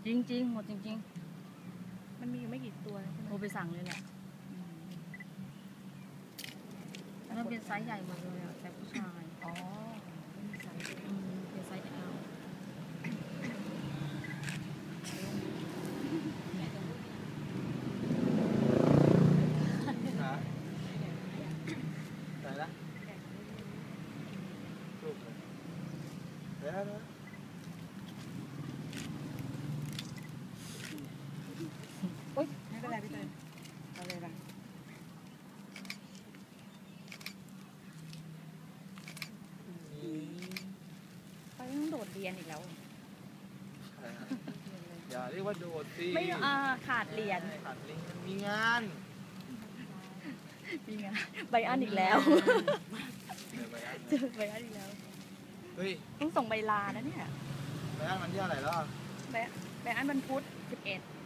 จริงๆหมดจริงมันมีอยู่ไม่กี่ตัวใช่ไหมๆโทรไปสั่งเลยแหละแล้วมันเป็นไซส์ใหญ่หมดเลยอะแต่ผู้ชายอ๋อไม่มีไซส์ด้วยเป็นไซส์ L หาไหนละลูกเลยเดี๋ยวนะอุ้ยไม่เป็นไรพี่เตยเอาเลยละเขาต้องโดดเรียนอีกแล้วอย่าเรียกว่าโดดสิไม่ขาดเรียนขาดลิงมันมีงานมีไงใบอันอีกแล้วเดี๋ยวไปอันเจอใบอันอีกแล้วเฮ้ยต้องส่งใบลานะเนี่ยไปอันมันที่อะไรแล้วใบอันวันพุธ11